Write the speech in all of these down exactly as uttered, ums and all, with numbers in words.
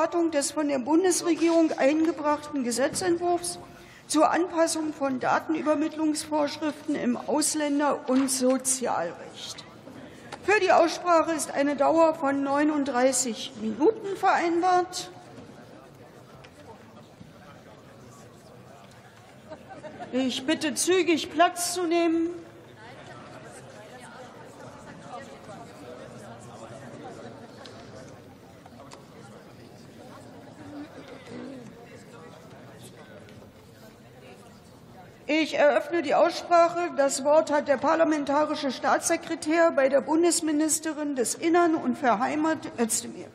Beratung des von der Bundesregierung eingebrachten Gesetzentwurfs zur Anpassung von Datenübermittlungsvorschriften im Ausländer- und Sozialrecht. Für die Aussprache ist eine Dauer von neununddreißig Minuten vereinbart. Ich bitte zügig Platz zu nehmen. Ich eröffne die Aussprache. Das Wort hat der parlamentarische Staatssekretär bei der Bundesministerin des Innern und für Heimat, Özdemir.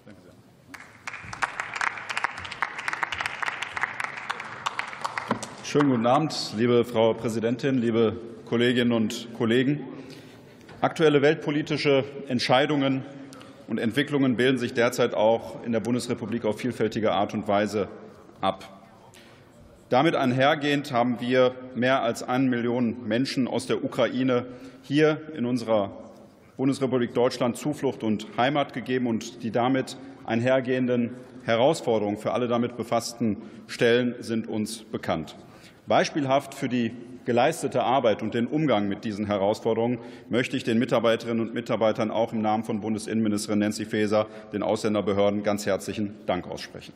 Schönen guten Abend, liebe Frau Präsidentin, liebe Kolleginnen und Kollegen. Aktuelle weltpolitische Entscheidungen und Entwicklungen bilden sich derzeit auch in der Bundesrepublik auf vielfältige Art und Weise ab. Damit einhergehend haben wir mehr als eine Million Menschen aus der Ukraine hier in unserer Bundesrepublik Deutschland Zuflucht und Heimat gegeben, und die damit einhergehenden Herausforderungen für alle damit befassten Stellen sind uns bekannt. Beispielhaft für die geleistete Arbeit und den Umgang mit diesen Herausforderungen möchte ich den Mitarbeiterinnen und Mitarbeitern auch im Namen von Bundesinnenministerin Nancy Faeser, den Ausländerbehörden, ganz herzlichen Dank aussprechen.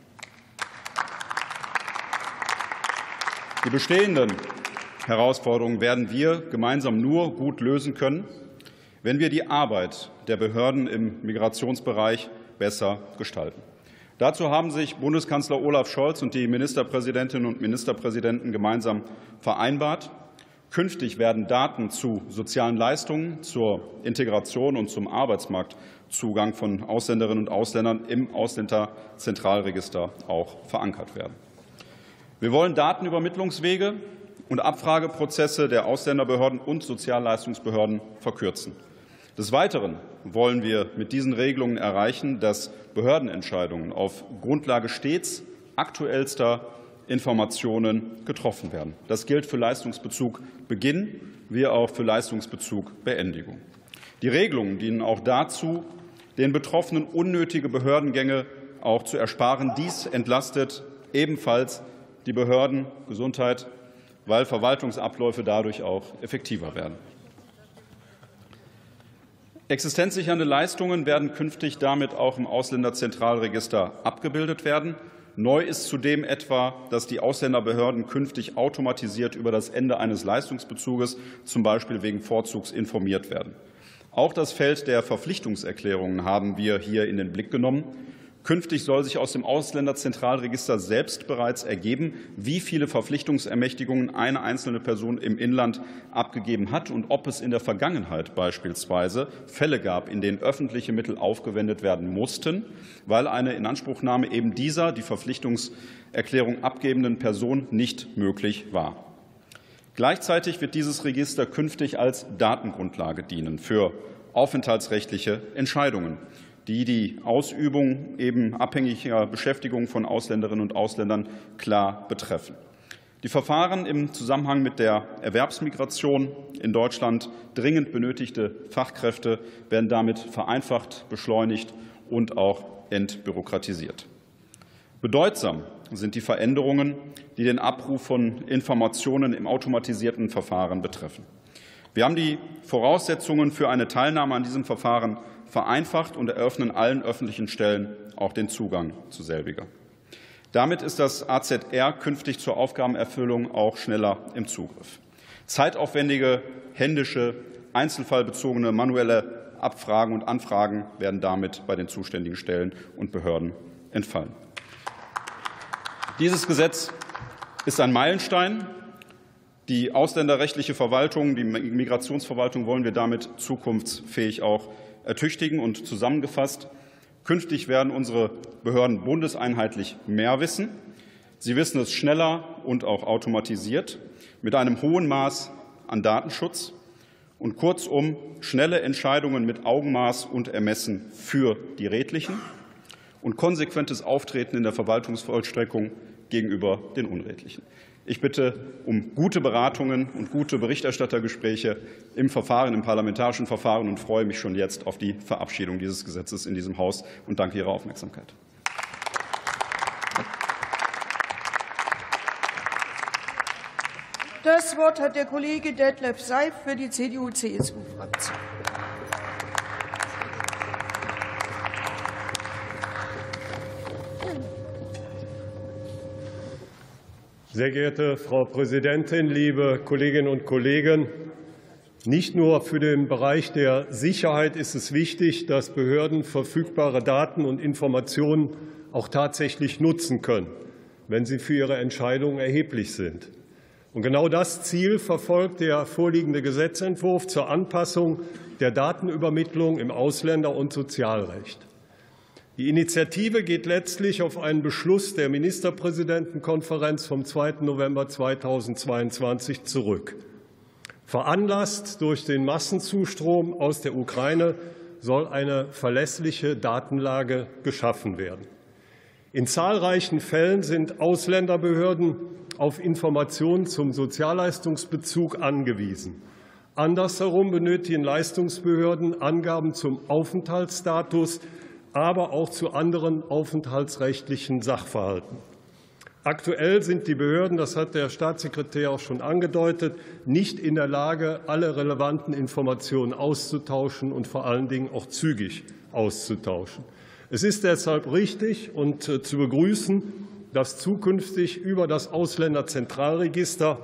Die bestehenden Herausforderungen werden wir gemeinsam nur gut lösen können, wenn wir die Arbeit der Behörden im Migrationsbereich besser gestalten. Dazu haben sich Bundeskanzler Olaf Scholz und die Ministerpräsidentinnen und Ministerpräsidenten gemeinsam vereinbart. Künftig werden Daten zu sozialen Leistungen, zur Integration und zum Arbeitsmarktzugang von Ausländerinnen und Ausländern im Ausländerzentralregister auch verankert werden. Wir wollen Datenübermittlungswege und Abfrageprozesse der Ausländerbehörden und Sozialleistungsbehörden verkürzen. Des Weiteren wollen wir mit diesen Regelungen erreichen, dass Behördenentscheidungen auf Grundlage stets aktuellster Informationen getroffen werden. Das gilt für Leistungsbezug Beginn wie auch für Leistungsbezug Beendigung. Die Regelungen dienen auch dazu, den Betroffenen unnötige Behördengänge auch zu ersparen. Dies entlastet ebenfalls die Behörden Gesundheit, weil Verwaltungsabläufe dadurch auch effektiver werden. Existenzsichernde Leistungen werden künftig damit auch im Ausländerzentralregister abgebildet werden. Neu ist zudem etwa, dass die Ausländerbehörden künftig automatisiert über das Ende eines Leistungsbezuges, zum Beispiel wegen Vorzugs, informiert werden. Auch das Feld der Verpflichtungserklärungen haben wir hier in den Blick genommen. Künftig soll sich aus dem Ausländerzentralregister selbst bereits ergeben, wie viele Verpflichtungsermächtigungen eine einzelne Person im Inland abgegeben hat und ob es in der Vergangenheit beispielsweise Fälle gab, in denen öffentliche Mittel aufgewendet werden mussten, weil eine Inanspruchnahme eben dieser die Verpflichtungserklärung abgebenden Person nicht möglich war. Gleichzeitig wird dieses Register künftig als Datengrundlage dienen für aufenthaltsrechtliche Entscheidungen, die die Ausübung eben abhängiger Beschäftigung von Ausländerinnen und Ausländern klar betreffen. Die Verfahren im Zusammenhang mit der Erwerbsmigration in Deutschland, dringend benötigte Fachkräfte, werden damit vereinfacht, beschleunigt und auch entbürokratisiert. Bedeutsam sind die Veränderungen, die den Abruf von Informationen im automatisierten Verfahren betreffen. Wir haben die Voraussetzungen für eine Teilnahme an diesem Verfahren vereinfacht und eröffnen allen öffentlichen Stellen auch den Zugang zu selbiger. Damit ist das A Z R künftig zur Aufgabenerfüllung auch schneller im Zugriff. Zeitaufwendige, händische, einzelfallbezogene manuelle Abfragen und Anfragen werden damit bei den zuständigen Stellen und Behörden entfallen. Dieses Gesetz ist ein Meilenstein. Die ausländerrechtliche Verwaltung, die Migrationsverwaltung wollen wir damit zukunftsfähig auch ertüchtigen. Und zusammengefasst: Künftig werden unsere Behörden bundeseinheitlich mehr wissen. Sie wissen es schneller und auch automatisiert, mit einem hohen Maß an Datenschutz und kurzum schnelle Entscheidungen mit Augenmaß und Ermessen für die Redlichen und konsequentes Auftreten in der Verwaltungsvollstreckung gegenüber den Unredlichen. Ich bitte um gute Beratungen und gute Berichterstattergespräche im Verfahren, im parlamentarischen Verfahren, und freue mich schon jetzt auf die Verabschiedung dieses Gesetzes in diesem Haus und danke Ihrer Aufmerksamkeit. Das Wort hat der Kollege Detlef Seif für die C D U C S U-Fraktion. Sehr geehrte Frau Präsidentin, liebe Kolleginnen und Kollegen! Nicht nur für den Bereich der Sicherheit ist es wichtig, dass Behörden verfügbare Daten und Informationen auch tatsächlich nutzen können, wenn sie für ihre Entscheidungen erheblich sind. Und genau das Ziel verfolgt der vorliegende Gesetzentwurf zur Anpassung der Datenübermittlung im Ausländer- und Sozialrecht. Die Initiative geht letztlich auf einen Beschluss der Ministerpräsidentenkonferenz vom zweiten November zweitausendzweiundzwanzig zurück. Veranlasst durch den Massenzustrom aus der Ukraine soll eine verlässliche Datenlage geschaffen werden. In zahlreichen Fällen sind Ausländerbehörden auf Informationen zum Sozialleistungsbezug angewiesen. Andersherum benötigen Leistungsbehörden Angaben zum Aufenthaltsstatus, aber auch zu anderen aufenthaltsrechtlichen Sachverhalten. Aktuell sind die Behörden, das hat der Staatssekretär auch schon angedeutet, nicht in der Lage, alle relevanten Informationen auszutauschen und vor allen Dingen auch zügig auszutauschen. Es ist deshalb richtig und zu begrüßen, dass zukünftig über das Ausländerzentralregister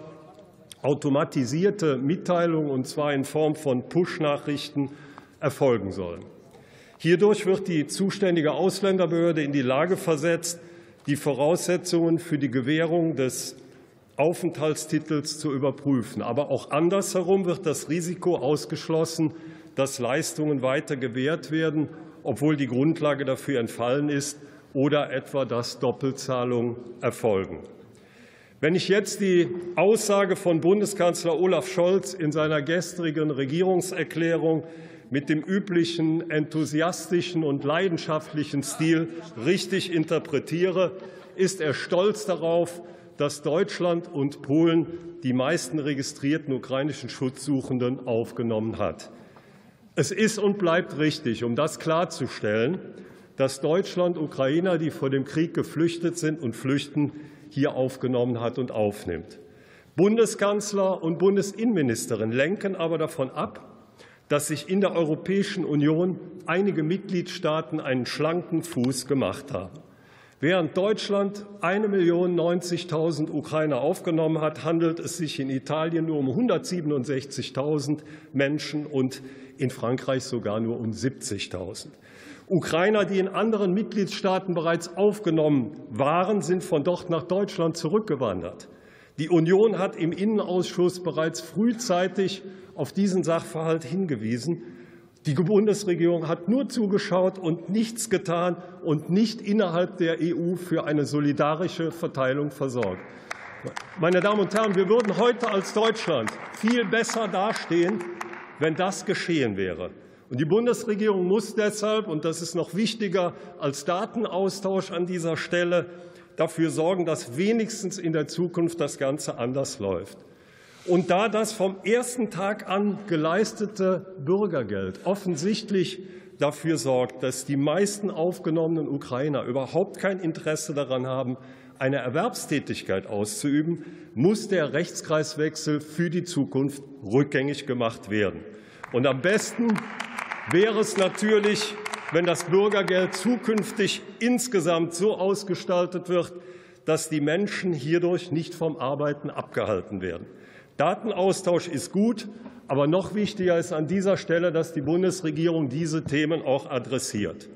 automatisierte Mitteilungen, und zwar in Form von Push-Nachrichten, erfolgen sollen. Hierdurch wird die zuständige Ausländerbehörde in die Lage versetzt, die Voraussetzungen für die Gewährung des Aufenthaltstitels zu überprüfen. Aber auch andersherum wird das Risiko ausgeschlossen, dass Leistungen weiter gewährt werden, obwohl die Grundlage dafür entfallen ist, oder etwa, dass Doppelzahlungen erfolgen. Wenn ich jetzt die Aussage von Bundeskanzler Olaf Scholz in seiner gestrigen Regierungserklärung mit dem üblichen enthusiastischen und leidenschaftlichen Stil richtig interpretiere, ist er stolz darauf, dass Deutschland und Polen die meisten registrierten ukrainischen Schutzsuchenden aufgenommen hat. Es ist und bleibt richtig, um das klarzustellen, dass Deutschland Ukrainer, die vor dem Krieg geflüchtet sind und flüchten, hier aufgenommen hat und aufnimmt. Bundeskanzler und Bundesinnenministerin lenken aber davon ab, dass sich in der Europäischen Union einige Mitgliedstaaten einen schlanken Fuß gemacht haben. Während Deutschland eine Million neunzigtausend Ukrainer aufgenommen hat, handelt es sich in Italien nur um hundertsiebenundsechzigtausend Menschen und in Frankreich sogar nur um siebzigtausend. Ukrainer, die in anderen Mitgliedstaaten bereits aufgenommen waren, sind von dort nach Deutschland zurückgewandert. Die Union hat im Innenausschuss bereits frühzeitig auf diesen Sachverhalt hingewiesen. Die Bundesregierung hat nur zugeschaut und nichts getan und nicht innerhalb der E U für eine solidarische Verteilung versorgt. Meine Damen und Herren, wir würden heute als Deutschland viel besser dastehen, wenn das geschehen wäre. Und die Bundesregierung muss deshalb, und das ist noch wichtiger als Datenaustausch an dieser Stelle, dafür sorgen, dass wenigstens in der Zukunft das Ganze anders läuft. Und da das vom ersten Tag an geleistete Bürgergeld offensichtlich dafür sorgt, dass die meisten aufgenommenen Ukrainer überhaupt kein Interesse daran haben, eine Erwerbstätigkeit auszuüben, muss der Rechtskreiswechsel für die Zukunft rückgängig gemacht werden. Und am besten wäre es natürlich, wenn das Bürgergeld zukünftig insgesamt so ausgestaltet wird, dass die Menschen hierdurch nicht vom Arbeiten abgehalten werden. Datenaustausch ist gut, aber noch wichtiger ist an dieser Stelle, dass die Bundesregierung diese Themen auch adressiert.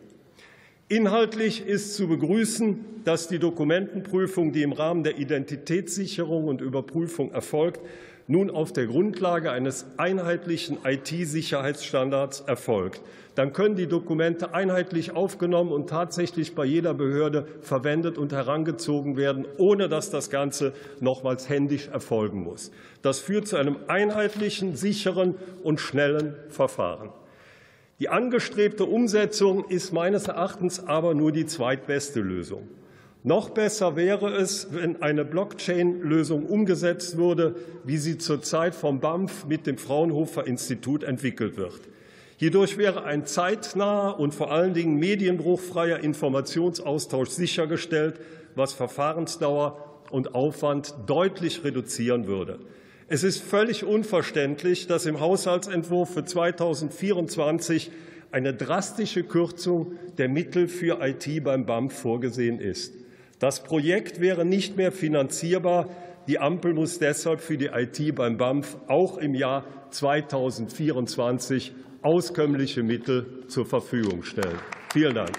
Inhaltlich ist zu begrüßen, dass die Dokumentenprüfung, die im Rahmen der Identitätssicherung und Überprüfung erfolgt, nun auf der Grundlage eines einheitlichen I T-Sicherheitsstandards erfolgt. Dann können die Dokumente einheitlich aufgenommen und tatsächlich bei jeder Behörde verwendet und herangezogen werden, ohne dass das Ganze nochmals händisch erfolgen muss. Das führt zu einem einheitlichen, sicheren und schnellen Verfahren. Die angestrebte Umsetzung ist meines Erachtens aber nur die zweitbeste Lösung. Noch besser wäre es, wenn eine Blockchain-Lösung umgesetzt würde, wie sie zurzeit vom B A M F mit dem Fraunhofer-Institut entwickelt wird. Hierdurch wäre ein zeitnaher und vor allen Dingen medienbruchfreier Informationsaustausch sichergestellt, was Verfahrensdauer und Aufwand deutlich reduzieren würde. Es ist völlig unverständlich, dass im Haushaltsentwurf für zweitausendvierundzwanzig eine drastische Kürzung der Mittel für I T beim B A M F vorgesehen ist. Das Projekt wäre nicht mehr finanzierbar. Die Ampel muss deshalb für die I T beim B A M F auch im Jahr zweitausendvierundzwanzig auskömmliche Mittel zur Verfügung stellen. Vielen Dank.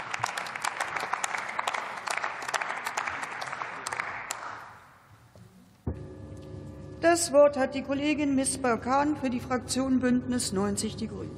Das Wort hat die Kollegin Misbah-Khan für die Fraktion Bündnis neunzig Die Grünen.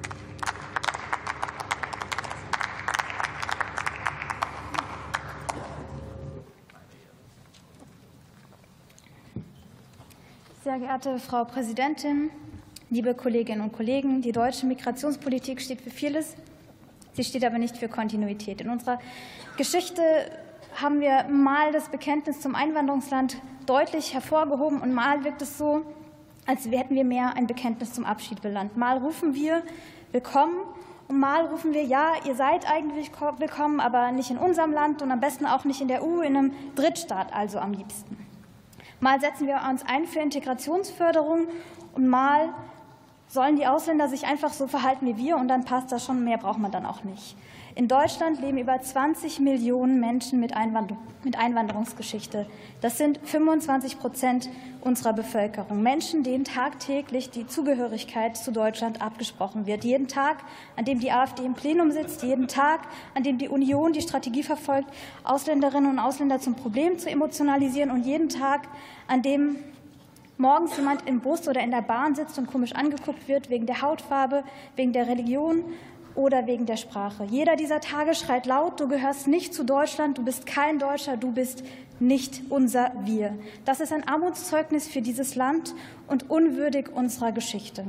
Sehr geehrte Frau Präsidentin, liebe Kolleginnen und Kollegen! Die deutsche Migrationspolitik steht für vieles, sie steht aber nicht für Kontinuität. In unserer Geschichte haben wir mal das Bekenntnis zum Einwanderungsland deutlich hervorgehoben, und mal wirkt es so, als hätten wir mehr ein Bekenntnis zum Abschied belangt. Mal rufen wir willkommen und mal rufen wir, ja, ihr seid eigentlich willkommen, aber nicht in unserem Land und am besten auch nicht in der E U, in einem Drittstaat also am liebsten. Mal setzen wir uns ein für Integrationsförderung und mal sollen die Ausländer sich einfach so verhalten wie wir, und dann passt das schon, mehr braucht man dann auch nicht. In Deutschland leben über zwanzig Millionen Menschen mit Einwanderungsgeschichte. Das sind fünfundzwanzig Prozent unserer Bevölkerung. Menschen, denen tagtäglich die Zugehörigkeit zu Deutschland abgesprochen wird. Jeden Tag, an dem die AfD im Plenum sitzt, jeden Tag, an dem die Union die Strategie verfolgt, Ausländerinnen und Ausländer zum Problem zu emotionalisieren, und jeden Tag, an dem morgens jemand im Bus oder in der Bahn sitzt und komisch angeguckt wird wegen der Hautfarbe, wegen der Religion oder wegen der Sprache. Jeder dieser Tage schreit laut: Du gehörst nicht zu Deutschland, du bist kein Deutscher, du bist nicht unser Wir. Das ist ein Armutszeugnis für dieses Land und unwürdig unserer Geschichte.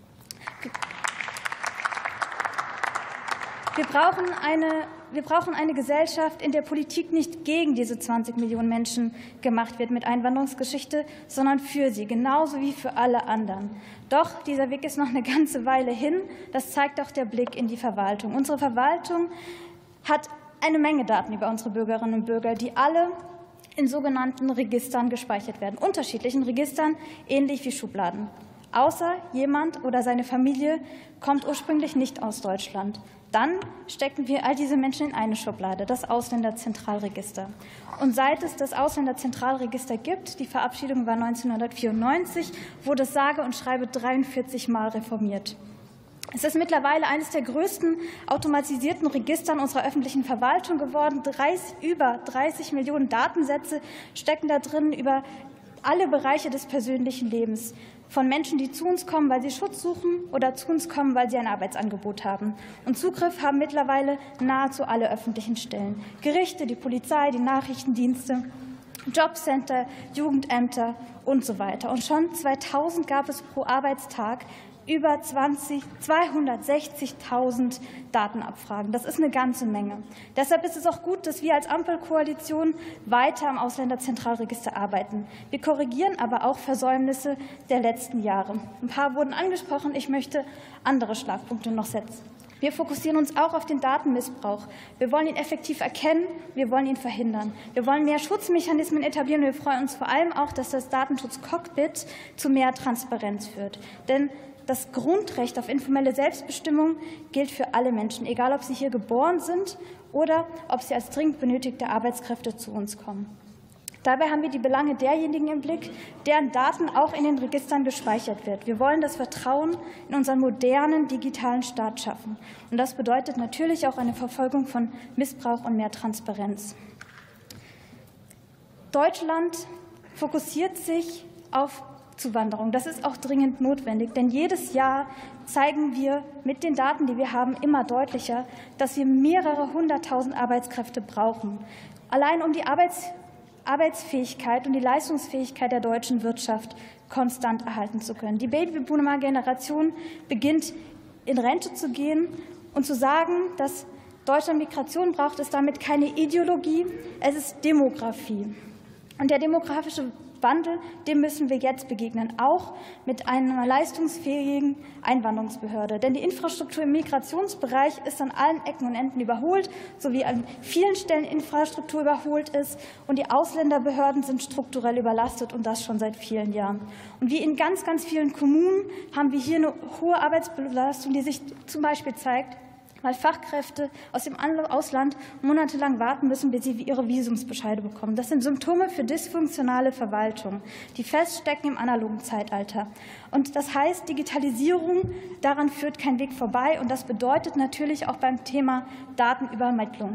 Wir brauchen eine, wir brauchen eine Gesellschaft, in der Politik nicht gegen diese zwanzig Millionen Menschen gemacht wird mit Einwanderungsgeschichte, sondern für sie, genauso wie für alle anderen. Doch dieser Weg ist noch eine ganze Weile hin. Das zeigt auch der Blick in die Verwaltung. Unsere Verwaltung hat eine Menge Daten über unsere Bürgerinnen und Bürger, die alle in sogenannten Registern gespeichert werden, unterschiedlichen Registern, ähnlich wie Schubladen. Außer jemand oder seine Familie kommt ursprünglich nicht aus Deutschland. Dann stecken wir all diese Menschen in eine Schublade, das Ausländerzentralregister. Und seit es das Ausländerzentralregister gibt, die Verabschiedung war neunzehnhundertvierundneunzig, wurde es sage und schreibe dreiundvierzig Mal reformiert. Es ist mittlerweile eines der größten automatisierten Register unserer öffentlichen Verwaltung geworden. dreißig, über dreißig Millionen Datensätze stecken da drin über alle Bereiche des persönlichen Lebens. Von Menschen, die zu uns kommen, weil sie Schutz suchen, oder zu uns kommen, weil sie ein Arbeitsangebot haben. Und Zugriff haben mittlerweile nahezu alle öffentlichen Stellen. Gerichte, die Polizei, die Nachrichtendienste, Jobcenter, Jugendämter und so weiter. Und schon zweitausend gab es pro Arbeitstag über zweihundertsechzigtausend Datenabfragen. Das ist eine ganze Menge. Deshalb ist es auch gut, dass wir als Ampelkoalition weiter am Ausländerzentralregister arbeiten. Wir korrigieren aber auch Versäumnisse der letzten Jahre. Ein paar wurden angesprochen. Ich möchte andere Schlagpunkte noch setzen. Wir fokussieren uns auch auf den Datenmissbrauch. Wir wollen ihn effektiv erkennen, wir wollen ihn verhindern. Wir wollen mehr Schutzmechanismen etablieren. Wir freuen uns vor allem auch, dass das Datenschutzcockpit zu mehr Transparenz führt. Denn das Grundrecht auf informelle Selbstbestimmung gilt für alle Menschen, egal ob sie hier geboren sind oder ob sie als dringend benötigte Arbeitskräfte zu uns kommen. Dabei haben wir die Belange derjenigen im Blick, deren Daten auch in den Registern gespeichert wird. Wir wollen das Vertrauen in unseren modernen digitalen Staat schaffen. Und das bedeutet natürlich auch eine Verfolgung von Missbrauch und mehr Transparenz. Deutschland fokussiert sich auf Zuwanderung. Das ist auch dringend notwendig, denn jedes Jahr zeigen wir mit den Daten, die wir haben, immer deutlicher, dass wir mehrere hunderttausend Arbeitskräfte brauchen. Allein um die Arbeits Arbeitsfähigkeit und die Leistungsfähigkeit der deutschen Wirtschaft konstant erhalten zu können. Die Babyboomer-Generation beginnt in Rente zu gehen, und zu sagen, dass Deutschland Migration braucht, ist damit keine Ideologie, es ist Demografie. Und der demografische Wandel, dem müssen wir jetzt begegnen, auch mit einer leistungsfähigen Einwanderungsbehörde. Denn die Infrastruktur im Migrationsbereich ist an allen Ecken und Enden überholt, so wie an vielen Stellen Infrastruktur überholt ist. Und die Ausländerbehörden sind strukturell überlastet, und das schon seit vielen Jahren. Und wie in ganz, ganz vielen Kommunen haben wir hier eine hohe Arbeitsbelastung, die sich zum Beispiel zeigt, weil Fachkräfte aus dem Ausland monatelang warten müssen, bis sie ihre Visumsbescheide bekommen. Das sind Symptome für dysfunktionale Verwaltung, die feststecken im analogen Zeitalter. Und das heißt, Digitalisierung, daran führt kein Weg vorbei. Und das bedeutet natürlich auch beim Thema Datenübermittlung.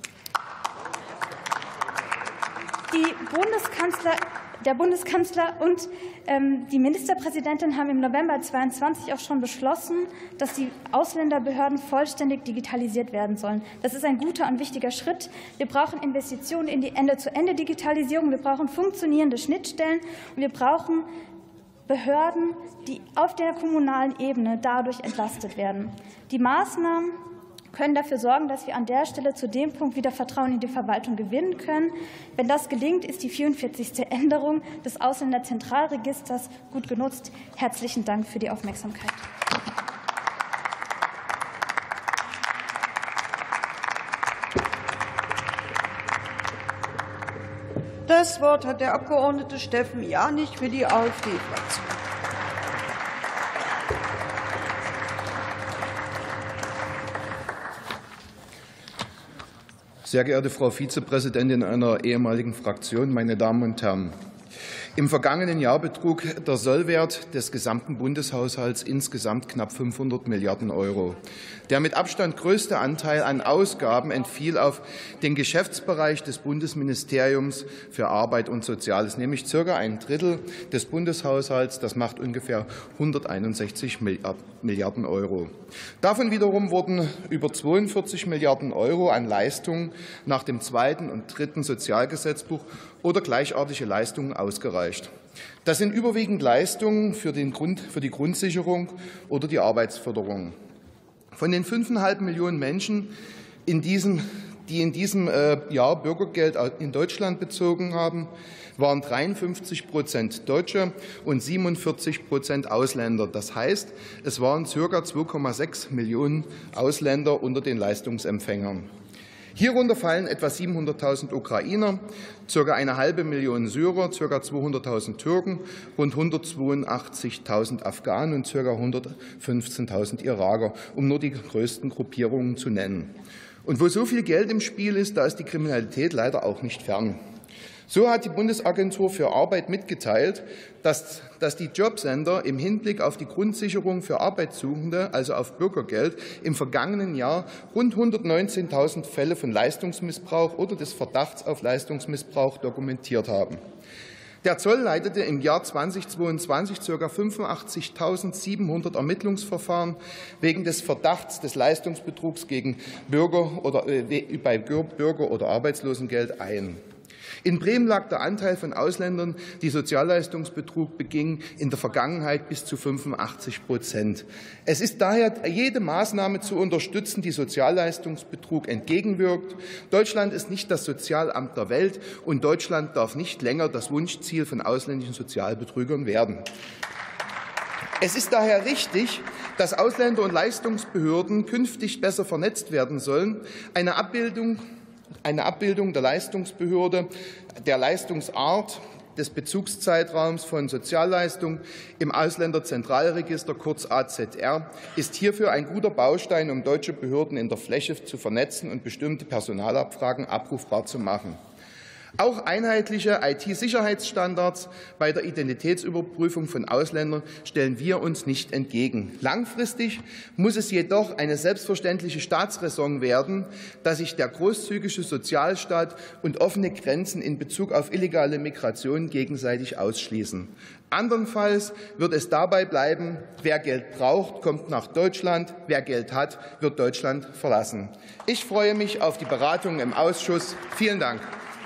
Die Bundeskanzler Der Bundeskanzler und ähm, die Ministerpräsidentin haben im November zweitausendzweiundzwanzig auch schon beschlossen, dass die Ausländerbehörden vollständig digitalisiert werden sollen. Das ist ein guter und wichtiger Schritt. Wir brauchen Investitionen in die Ende-zu-Ende-Digitalisierung. Wir brauchen funktionierende Schnittstellen. Und wir brauchen Behörden, die auf der kommunalen Ebene dadurch entlastet werden. Die Maßnahmen können dafür sorgen, dass wir an der Stelle zu dem Punkt wieder Vertrauen in die Verwaltung gewinnen können. Wenn das gelingt, ist die vierundvierzigste Änderung des Ausländerzentralregisters gut genutzt. Herzlichen Dank für die Aufmerksamkeit. Das Wort hat der Abgeordnete Steffen Janich für die AfD-Fraktion. Sehr geehrte Frau Vizepräsidentin einer ehemaligen Fraktion, meine Damen und Herren! Im vergangenen Jahr betrug der Sollwert des gesamten Bundeshaushalts insgesamt knapp fünfhundert Milliarden Euro. Der mit Abstand größte Anteil an Ausgaben entfiel auf den Geschäftsbereich des Bundesministeriums für Arbeit und Soziales, nämlich circa ein Drittel des Bundeshaushalts. Das macht ungefähr hunderteinundsechzig Milliarden Euro. Davon wiederum wurden über zweiundvierzig Milliarden Euro an Leistungen nach dem zweiten und dritten Sozialgesetzbuch oder gleichartige Leistungen ausgereicht. Das sind überwiegend Leistungen für, den Grund, für die Grundsicherung oder die Arbeitsförderung. Von den fünfeinhalb Millionen Menschen, in diesem, die in diesem Jahr Bürgergeld in Deutschland bezogen haben, waren dreiundfünfzig Prozent Deutsche und siebenundvierzig Prozent Ausländer. Das heißt, es waren ca. zwei Komma sechs Millionen Ausländer unter den Leistungsempfängern. Hierunter fallen etwa siebenhunderttausend Ukrainer, ca. eine halbe Million Syrer, ca. zweihunderttausend Türken, rund hundertzweiundachtzigtausend Afghanen und ca. hundertfünfzehntausend Iraker, um nur die größten Gruppierungen zu nennen. Und wo so viel Geld im Spiel ist, da ist die Kriminalität leider auch nicht fern. So hat die Bundesagentur für Arbeit mitgeteilt, dass, dass die Jobcenter im Hinblick auf die Grundsicherung für Arbeitssuchende, also auf Bürgergeld, im vergangenen Jahr rund hundertneunzehntausend Fälle von Leistungsmissbrauch oder des Verdachts auf Leistungsmissbrauch dokumentiert haben. Der Zoll leitete im Jahr zweitausendzweiundzwanzig ca. fünfundachtzigtausendsiebenhundert Ermittlungsverfahren wegen des Verdachts des Leistungsbetrugs gegen Bürger oder, äh, bei Bürger- oder Arbeitslosengeld ein. In Bremen lag der Anteil von Ausländern, die Sozialleistungsbetrug begingen, in der Vergangenheit bis zu fünfundachtzig Prozent. Es ist daher jede Maßnahme zu unterstützen, die Sozialleistungsbetrug entgegenwirkt. Deutschland ist nicht das Sozialamt der Welt, und Deutschland darf nicht länger das Wunschziel von ausländischen Sozialbetrügern werden. Es ist daher richtig, dass Ausländer- und Leistungsbehörden künftig besser vernetzt werden sollen. Eine Abbildung Eine Abbildung der Leistungsbehörde, der Leistungsart, des Bezugszeitraums von Sozialleistungen im Ausländerzentralregister, kurz A Z R, ist hierfür ein guter Baustein, um deutsche Behörden in der Fläche zu vernetzen und bestimmte Personalabfragen abrufbar zu machen. Auch einheitliche I T-Sicherheitsstandards bei der Identitätsüberprüfung von Ausländern stellen wir uns nicht entgegen. Langfristig muss es jedoch eine selbstverständliche Staatsräson werden, dass sich der großzügige Sozialstaat und offene Grenzen in Bezug auf illegale Migration gegenseitig ausschließen. Andernfalls wird es dabei bleiben, wer Geld braucht, kommt nach Deutschland, wer Geld hat, wird Deutschland verlassen. Ich freue mich auf die Beratungen im Ausschuss. Vielen Dank.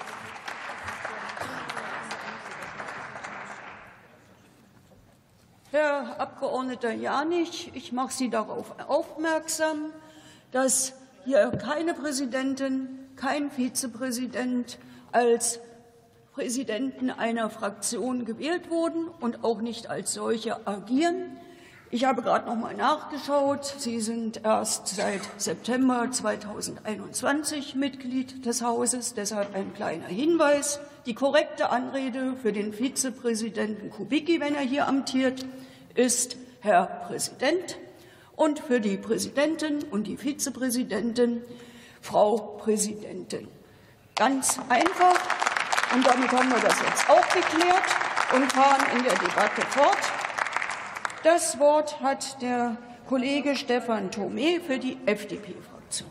Herr Abgeordneter Janich, ich mache Sie darauf aufmerksam, dass hier keine Präsidentin, kein Vizepräsident als Präsidenten einer Fraktion gewählt wurden und auch nicht als solche agieren. Ich habe gerade noch mal nachgeschaut. Sie sind erst seit September zweitausendeinundzwanzig Mitglied des Hauses. Deshalb ein kleiner Hinweis. Die korrekte Anrede für den Vizepräsidenten Kubicki, wenn er hier amtiert, ist Herr Präsident. Und für die Präsidentin und die Vizepräsidentin Frau Präsidentin. Ganz einfach. Und damit haben wir das jetzt auch geklärt und fahren in der Debatte fort. Das Wort hat der Kollege Stefan Thomé für die F D P-Fraktion.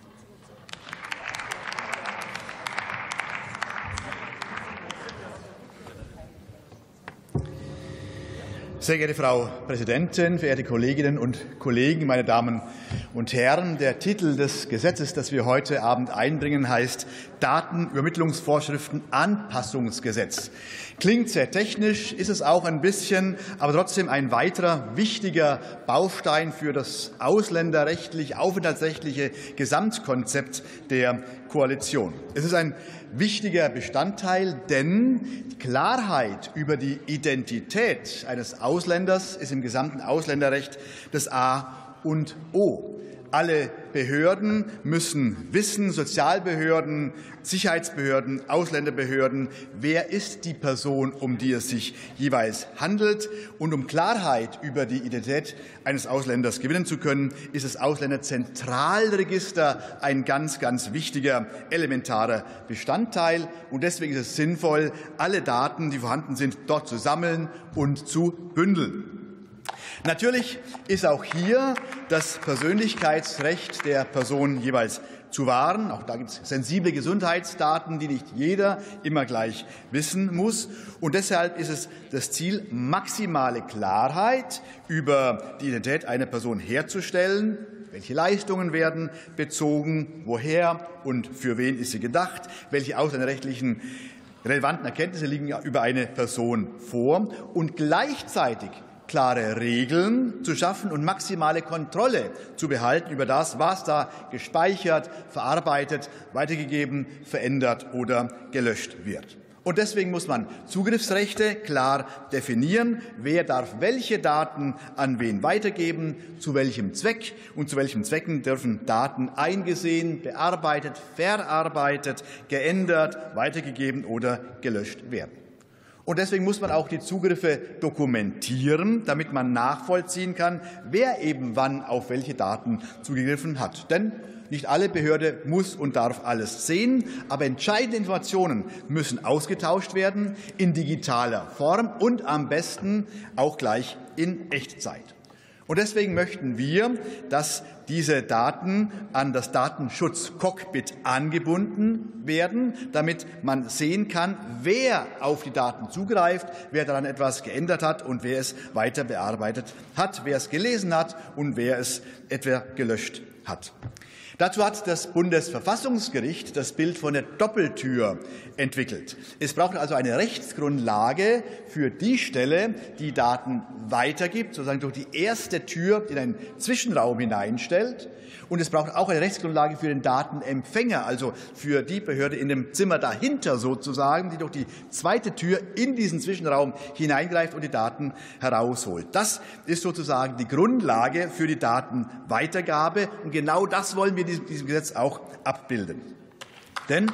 Sehr geehrte Frau Präsidentin, verehrte Kolleginnen und Kollegen, meine Damen und Herren! Der Titel des Gesetzes, das wir heute Abend einbringen, heißt Datenübermittlungsvorschriften Anpassungsgesetz. Klingt sehr technisch, ist es auch ein bisschen, aber trotzdem ein weiterer wichtiger Baustein für das ausländerrechtlich, aufenthaltsrechtliche Gesamtkonzept der Koalition. Es ist ein wichtiger Bestandteil, denn die Klarheit über die Identität eines Ausländers ist im gesamten Ausländerrecht das A und O. Alle Behörden müssen wissen, Sozialbehörden, Sicherheitsbehörden, Ausländerbehörden, wer ist die Person, um die es sich jeweils handelt. Und um Klarheit über die Identität eines Ausländers gewinnen zu können, ist das Ausländerzentralregister ein ganz, ganz wichtiger, elementarer Bestandteil. Und deswegen ist es sinnvoll, alle Daten, die vorhanden sind, dort zu sammeln und zu bündeln. Natürlich ist auch hier das Persönlichkeitsrecht der Person jeweils zu wahren. Auch da gibt es sensible Gesundheitsdaten, die nicht jeder immer gleich wissen muss. Und deshalb ist es das Ziel, maximale Klarheit über die Identität einer Person herzustellen. Welche Leistungen werden bezogen, woher und für wen ist sie gedacht, welche ausländerrechtlichen relevanten Erkenntnisse liegen über eine Person vor und gleichzeitig klare Regeln zu schaffen und maximale Kontrolle zu behalten über das, was da gespeichert, verarbeitet, weitergegeben, verändert oder gelöscht wird. Und deswegen muss man Zugriffsrechte klar definieren. Wer darf welche Daten an wen weitergeben, zu welchem Zweck und zu welchen Zwecken dürfen Daten eingesehen, bearbeitet, verarbeitet, geändert, weitergegeben oder gelöscht werden. Und deswegen muss man auch die Zugriffe dokumentieren, damit man nachvollziehen kann, wer eben wann auf welche Daten zugegriffen hat. Denn nicht alle Behörde muss und darf alles sehen, aber entscheidende Informationen müssen ausgetauscht werden in digitaler Form und am besten auch gleich in Echtzeit. Und deswegen möchten wir, dass diese Daten an das Datenschutzcockpit angebunden werden, damit man sehen kann, wer auf die Daten zugreift, wer daran etwas geändert hat und wer es weiter bearbeitet hat, wer es gelesen hat und wer es etwa gelöscht hat. Dazu hat das Bundesverfassungsgericht das Bild von der Doppeltür entwickelt. Es braucht also eine Rechtsgrundlage für die Stelle, die Daten weitergibt, sozusagen durch die erste Tür in einen Zwischenraum hineinstellt. Und es braucht auch eine Rechtsgrundlage für den Datenempfänger, also für die Behörde in dem Zimmer dahinter sozusagen, die durch die zweite Tür in diesen Zwischenraum hineingreift und die Daten herausholt. Das ist sozusagen die Grundlage für die Datenweitergabe. Und genau das wollen wir in diesem Gesetz auch abbilden. Denn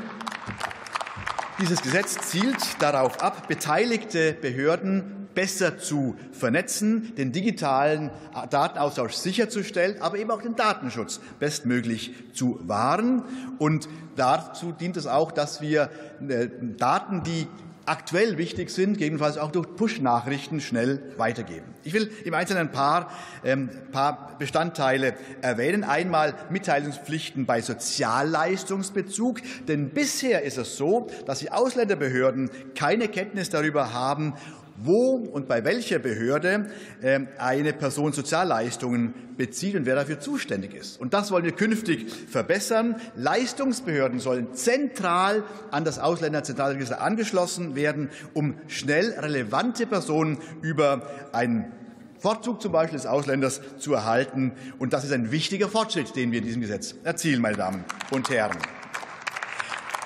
dieses Gesetz zielt darauf ab, beteiligte Behörden besser zu vernetzen, den digitalen Datenaustausch sicherzustellen, aber eben auch den Datenschutz bestmöglich zu wahren. Und dazu dient es auch, dass wir Daten, die aktuell wichtig sind, gegebenenfalls auch durch Push-Nachrichten schnell weitergeben. Ich will im Einzelnen ein paar, ähm, paar Bestandteile erwähnen. Einmal Mitteilungspflichten bei Sozialleistungsbezug. Denn bisher ist es so, dass die Ausländerbehörden keine Kenntnis darüber haben, wo und bei welcher Behörde eine Person Sozialleistungen bezieht und wer dafür zuständig ist. Und das wollen wir künftig verbessern. Leistungsbehörden sollen zentral an das Ausländerzentralregister angeschlossen werden, um schnell relevante Personen über einen Vorzug zum Beispiel des Ausländers zu erhalten. Und das ist ein wichtiger Fortschritt, den wir in diesem Gesetz erzielen, meine Damen und Herren.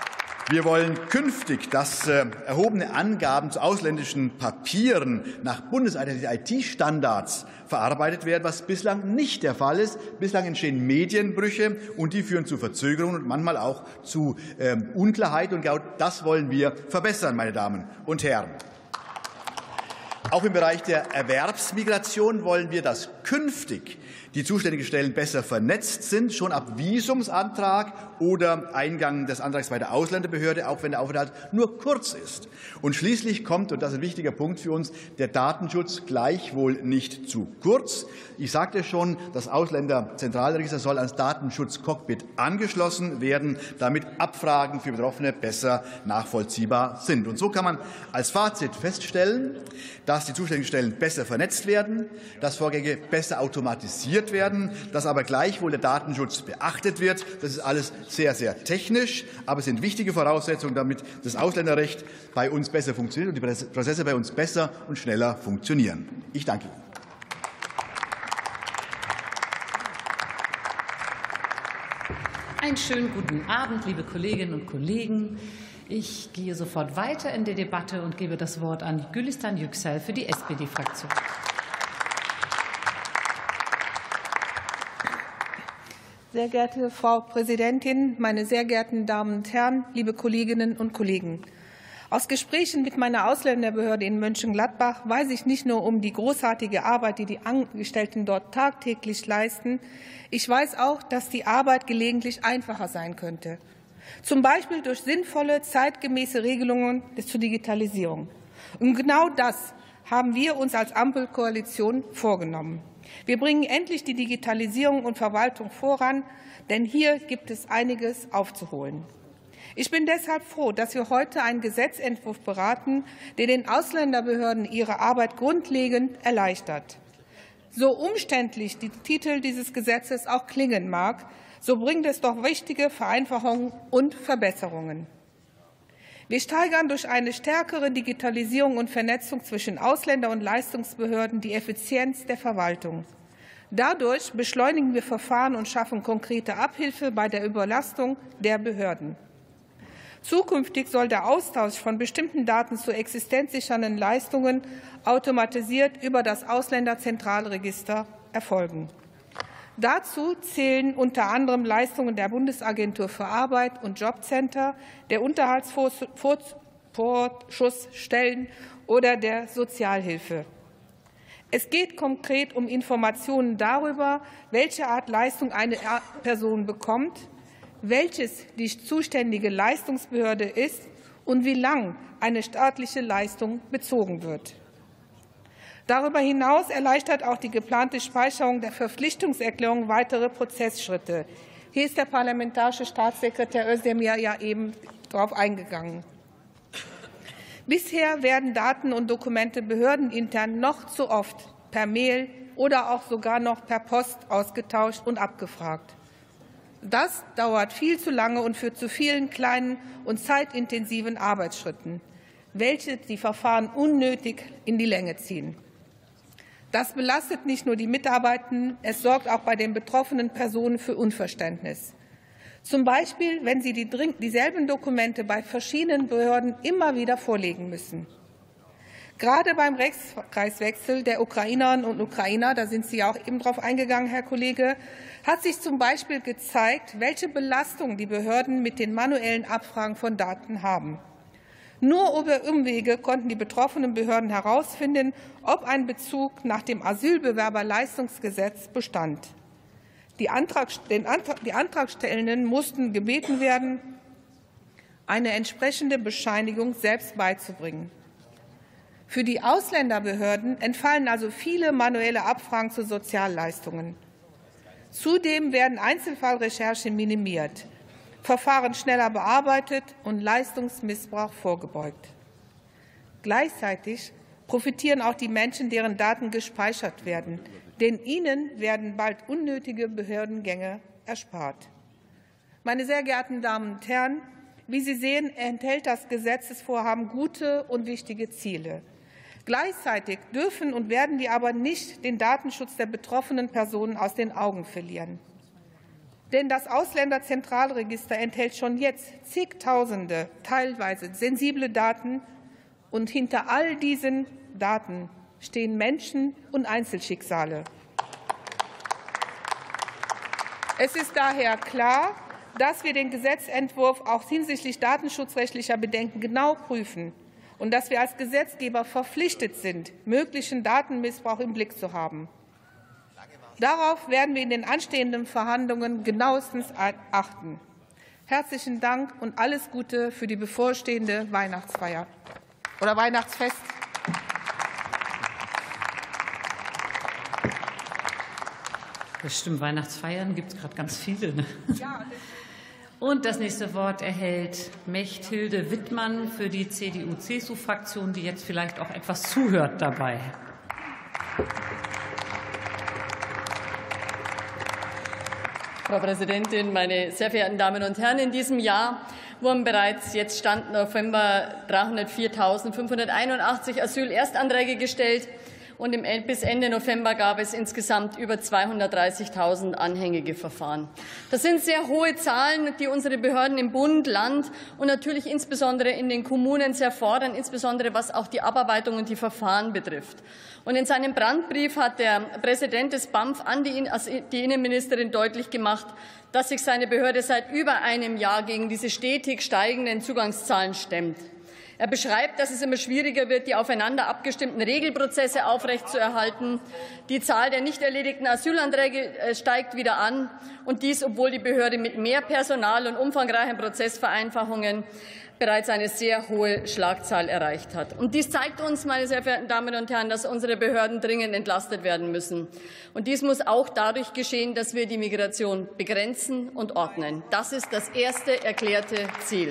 Wir wollen künftig, dass äh, erhobene Angaben zu ausländischen Papieren nach bundeseinheitlichen I T-Standards verarbeitet werden, was bislang nicht der Fall ist. Bislang entstehen Medienbrüche, und die führen zu Verzögerungen und manchmal auch zu äh, Unklarheit. Und genau das wollen wir verbessern, meine Damen und Herren. Auch im Bereich der Erwerbsmigration wollen wir, dass künftig die zuständigen Stellen besser vernetzt sind, schon ab Visumsantrag oder Eingang des Antrags bei der Ausländerbehörde, auch wenn der Aufenthalt nur kurz ist. Und schließlich kommt, und das ist ein wichtiger Punkt für uns, der Datenschutz gleichwohl nicht zu kurz. Ich sagte schon, das Ausländerzentralregister soll ans Datenschutzcockpit angeschlossen werden, damit Abfragen für Betroffene besser nachvollziehbar sind. Und so kann man als Fazit feststellen, dass die zuständigen Stellen besser vernetzt werden, dass Vorgänge besser automatisiert werden, dass aber gleichwohl der Datenschutz beachtet wird. Das ist alles sehr, sehr technisch, aber es sind wichtige Voraussetzungen, damit das Ausländerrecht bei uns besser funktioniert und die Prozesse bei uns besser und schneller funktionieren. Ich danke Ihnen. Einen schönen guten Abend, liebe Kolleginnen und Kollegen. Ich gehe sofort weiter in der Debatte und gebe das Wort an Gülistan Yüksel für die S P D-Fraktion. Sehr geehrte Frau Präsidentin, meine sehr geehrten Damen und Herren, liebe Kolleginnen und Kollegen! Aus Gesprächen mit meiner Ausländerbehörde in Mönchengladbach weiß ich nicht nur um die großartige Arbeit, die die Angestellten dort tagtäglich leisten. Ich weiß auch, dass die Arbeit gelegentlich einfacher sein könnte. Zum Beispiel durch sinnvolle, zeitgemäße Regelungen zur Digitalisierung. Und genau das haben wir uns als Ampelkoalition vorgenommen. Wir bringen endlich die Digitalisierung und Verwaltung voran, denn hier gibt es einiges aufzuholen. Ich bin deshalb froh, dass wir heute einen Gesetzentwurf beraten, der den Ausländerbehörden ihre Arbeit grundlegend erleichtert. So umständlich die Titel dieses Gesetzes auch klingen mag, so bringt es doch wichtige Vereinfachungen und Verbesserungen. Wir steigern durch eine stärkere Digitalisierung und Vernetzung zwischen Ausländer- und Leistungsbehörden die Effizienz der Verwaltung. Dadurch beschleunigen wir Verfahren und schaffen konkrete Abhilfe bei der Überlastung der Behörden. Zukünftig soll der Austausch von bestimmten Daten zu existenzsichernden Leistungen automatisiert über das Ausländerzentralregister erfolgen. Dazu zählen unter anderem Leistungen der Bundesagentur für Arbeit und Jobcenter, der Unterhaltsvorschussstellen oder der Sozialhilfe. Es geht konkret um Informationen darüber, welche Art Leistung eine Person bekommt, welches die zuständige Leistungsbehörde ist und wie lang eine staatliche Leistung bezogen wird. Darüber hinaus erleichtert auch die geplante Speicherung der Verpflichtungserklärung weitere Prozessschritte. Hier ist der parlamentarische Staatssekretär Özdemir ja eben darauf eingegangen. Bisher werden Daten und Dokumente behördenintern noch zu oft per Mail oder auch sogar noch per Post ausgetauscht und abgefragt. Das dauert viel zu lange und führt zu vielen kleinen und zeitintensiven Arbeitsschritten, welche die Verfahren unnötig in die Länge ziehen. Das belastet nicht nur die Mitarbeitenden, es sorgt auch bei den betroffenen Personen für Unverständnis. Zum Beispiel, wenn sie die, dieselben Dokumente bei verschiedenen Behörden immer wieder vorlegen müssen. Gerade beim Rechtskreiswechsel der Ukrainerinnen und Ukrainer, da sind Sie ja auch eben darauf eingegangen, Herr Kollege, hat sich zum Beispiel gezeigt, welche Belastung die Behörden mit den manuellen Abfragen von Daten haben. Nur über Umwege konnten die betroffenen Behörden herausfinden, ob ein Bezug nach dem Asylbewerberleistungsgesetz bestand. Die, Antrag, den Antrag, die Antragstellenden mussten gebeten werden, eine entsprechende Bescheinigung selbst beizubringen. Für die Ausländerbehörden entfallen also viele manuelle Abfragen zu Sozialleistungen. Zudem werden Einzelfallrecherchen minimiert, Verfahren schneller bearbeitet und Leistungsmissbrauch vorgebeugt. Gleichzeitig profitieren auch die Menschen, deren Daten gespeichert werden, denn ihnen werden bald unnötige Behördengänge erspart. Meine sehr geehrten Damen und Herren, wie Sie sehen, enthält das Gesetzesvorhaben gute und wichtige Ziele. Gleichzeitig dürfen und werden wir aber nicht den Datenschutz der betroffenen Personen aus den Augen verlieren. Denn das Ausländerzentralregister enthält schon jetzt zigtausende, teilweise sensible Daten. Und hinter all diesen Daten stehen Menschen und Einzelschicksale. Es ist daher klar, dass wir den Gesetzentwurf auch hinsichtlich datenschutzrechtlicher Bedenken genau prüfen und dass wir als Gesetzgeber verpflichtet sind, möglichen Datenmissbrauch im Blick zu haben. Darauf werden wir in den anstehenden Verhandlungen genauestens achten. Herzlichen Dank und alles Gute für die bevorstehende Weihnachtsfeier oder Weihnachtsfest. Das stimmt, Weihnachtsfeiern gibt es gerade ganz viele. Ne? Und das nächste Wort erhält Mechthilde Wittmann für die C D U C S U-Fraktion, die jetzt vielleicht auch etwas zuhört dabei. Frau Präsidentin, meine sehr verehrten Damen und Herren! In diesem Jahr wurden bereits jetzt Stand November dreihundertviertausendfünfhunderteinundachtzig Asylerstanträge gestellt. Und bis Ende November gab es insgesamt über zweihundertdreißigtausend anhängige Verfahren. Das sind sehr hohe Zahlen, die unsere Behörden im Bund, Land und natürlich insbesondere in den Kommunen sehr fordern, insbesondere was auch die Abarbeitung und die Verfahren betrifft. Und in seinem Brandbrief hat der Präsident des B A M F an die Innenministerin deutlich gemacht, dass sich seine Behörde seit über einem Jahr gegen diese stetig steigenden Zugangszahlen stemmt. Er beschreibt, dass es immer schwieriger wird, die aufeinander abgestimmten Regelprozesse aufrechtzuerhalten. Die Zahl der nicht erledigten Asylanträge steigt wieder an, und dies, obwohl die Behörde mit mehr Personal und umfangreichen Prozessvereinfachungen bereits eine sehr hohe Schlagzahl erreicht hat. Und dies zeigt uns, meine sehr verehrten Damen und Herren, dass unsere Behörden dringend entlastet werden müssen. Und dies muss auch dadurch geschehen, dass wir die Migration begrenzen und ordnen. Das ist das erste erklärte Ziel.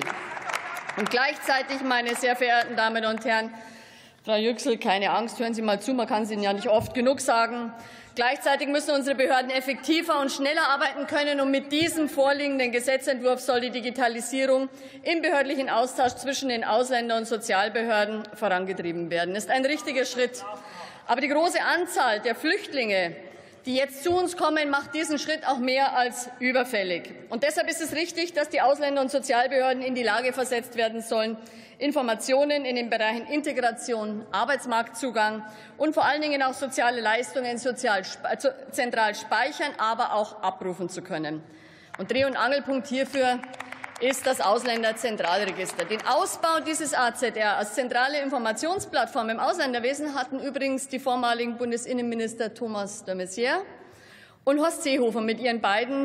Und gleichzeitig, meine sehr verehrten Damen und Herren, Frau Yüksel, keine Angst, hören Sie mal zu, man kann es Ihnen ja nicht oft genug sagen. Gleichzeitig müssen unsere Behörden effektiver und schneller arbeiten können. Und mit diesem vorliegenden Gesetzentwurf soll die Digitalisierung im behördlichen Austausch zwischen den Ausländer- und Sozialbehörden vorangetrieben werden. Das ist ein richtiger Schritt. Aber die große Anzahl der Flüchtlinge, die jetzt zu uns kommen, macht diesen Schritt auch mehr als überfällig. Und deshalb ist es richtig, dass die Ausländer- und Sozialbehörden in die Lage versetzt werden sollen, Informationen in den Bereichen Integration, Arbeitsmarktzugang und vor allen Dingen auch soziale Leistungen sozial, zentral speichern, aber auch abrufen zu können. Und Dreh- und Angelpunkt hierfür ist das Ausländerzentralregister. Den Ausbau dieses A Z R als zentrale Informationsplattform im Ausländerwesen hatten übrigens die vormaligen Bundesinnenminister Thomas de Maizière und Horst Seehofer mit ihren beiden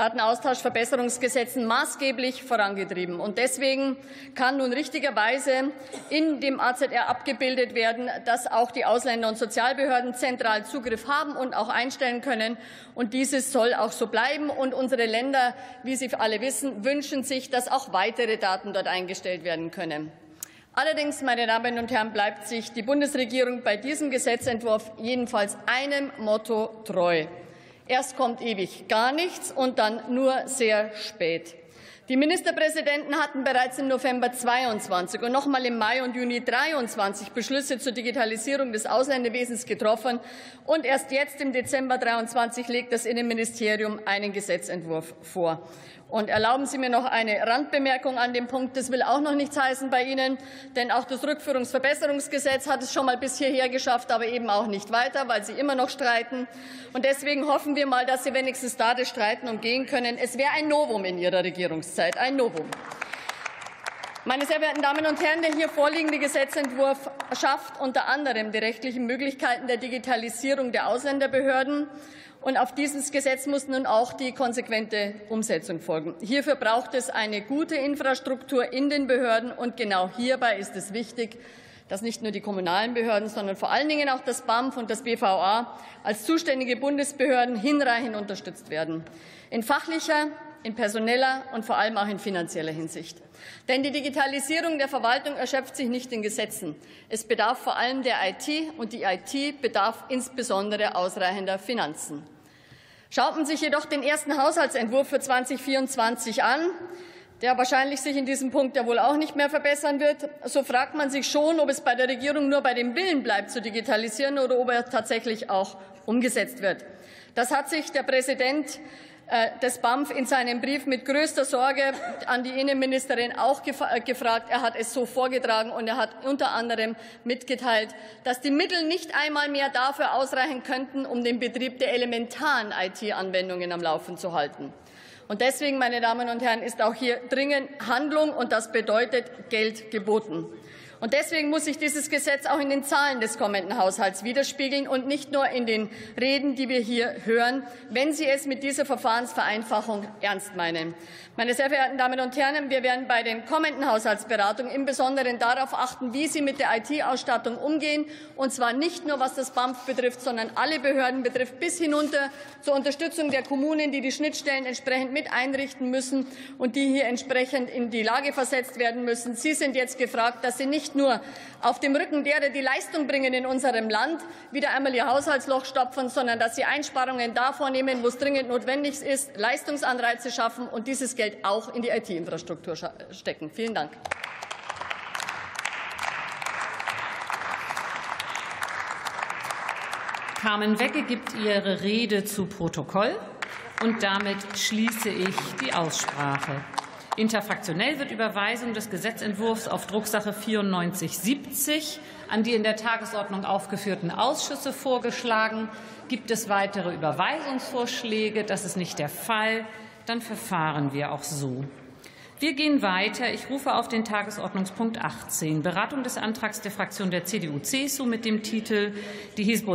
Datenaustauschverbesserungsgesetzen maßgeblich vorangetrieben. Und deswegen kann nun richtigerweise in dem A Z R abgebildet werden, dass auch die Ausländer- und Sozialbehörden zentral Zugriff haben und auch einstellen können. Und dieses soll auch so bleiben. Und unsere Länder, wie Sie alle wissen, wünschen sich, dass auch weitere Daten dort eingestellt werden können. Allerdings, meine Damen und Herren, bleibt sich die Bundesregierung bei diesem Gesetzentwurf jedenfalls einem Motto treu. Erst kommt ewig gar nichts und dann nur sehr spät. Die Ministerpräsidenten hatten bereits im November zweiundzwanzig und noch einmal im Mai und Juni dreiundzwanzig Beschlüsse zur Digitalisierung des Ausländerwesens getroffen. Und erst jetzt im Dezember dreiundzwanzig legt das Innenministerium einen Gesetzentwurf vor. Und erlauben Sie mir noch eine Randbemerkung an dem Punkt. Das will auch noch nichts heißen bei Ihnen, denn auch das Rückführungsverbesserungsgesetz hat es schon mal bis hierher geschafft, aber eben auch nicht weiter, weil Sie immer noch streiten. Und deswegen hoffen wir mal, dass Sie wenigstens da das Streiten umgehen können. Es wäre ein Novum in Ihrer Regierungszeit, ein Novum. Meine sehr verehrten Damen und Herren, der hier vorliegende Gesetzentwurf schafft unter anderem die rechtlichen Möglichkeiten der Digitalisierung der Ausländerbehörden. Und auf dieses Gesetz muss nun auch die konsequente Umsetzung folgen. Hierfür braucht es eine gute Infrastruktur in den Behörden. Und genau hierbei ist es wichtig, dass nicht nur die kommunalen Behörden, sondern vor allen Dingen auch das B A M F und das B V A als zuständige Bundesbehörden hinreichend unterstützt werden. In fachlicher, in personeller und vor allem auch in finanzieller Hinsicht. Denn die Digitalisierung der Verwaltung erschöpft sich nicht in Gesetzen. Es bedarf vor allem der I T, und die I T bedarf insbesondere ausreichender Finanzen. Schaut man sich jedoch den ersten Haushaltsentwurf für zweitausendvierundzwanzig an, der wahrscheinlich sich in diesem Punkt ja wohl auch nicht mehr verbessern wird, so fragt man sich schon, ob es bei der Regierung nur bei dem Willen bleibt, zu digitalisieren, oder ob er tatsächlich auch umgesetzt wird. Das hat sich der Präsident des B A M F in seinem Brief mit größter Sorge an die Innenministerin auch gefragt. Er hat es so vorgetragen und er hat unter anderem mitgeteilt, dass die Mittel nicht einmal mehr dafür ausreichen könnten, um den Betrieb der elementaren I T-Anwendungen am Laufen zu halten. Und deswegen, meine Damen und Herren, ist auch hier dringend Handlung, und das bedeutet Geld geboten. Und deswegen muss sich dieses Gesetz auch in den Zahlen des kommenden Haushalts widerspiegeln und nicht nur in den Reden, die wir hier hören, wenn Sie es mit dieser Verfahrensvereinfachung ernst meinen. Meine sehr verehrten Damen und Herren, wir werden bei den kommenden Haushaltsberatungen im Besonderen darauf achten, wie Sie mit der I T-Ausstattung umgehen, und zwar nicht nur, was das B A M F betrifft, sondern alle Behörden betrifft, bis hinunter zur Unterstützung der Kommunen, die die Schnittstellen entsprechend mit einrichten müssen und die hier entsprechend in die Lage versetzt werden müssen. Sie sind jetzt gefragt, dass Sie nicht nur auf dem Rücken derer, die Leistung bringen in unserem Land, wieder einmal ihr Haushaltsloch stopfen, sondern dass Sie Einsparungen da vornehmen, wo es dringend notwendig ist, Leistungsanreize schaffen und dieses Geld auch in die I T-Infrastruktur stecken. Vielen Dank. Carmen Wecke gibt ihre Rede zu Protokoll, und damit schließe ich die Aussprache. Interfraktionell wird Überweisung des Gesetzentwurfs auf Drucksache vierundneunzig siebzig an die in der Tagesordnung aufgeführten Ausschüsse vorgeschlagen. Gibt es weitere Überweisungsvorschläge? Das ist nicht der Fall. Dann verfahren wir auch so. Wir gehen weiter. Ich rufe auf den Tagesordnungspunkt achtzehn, Beratung des Antrags der Fraktion der C D U C S U mit dem Titel Die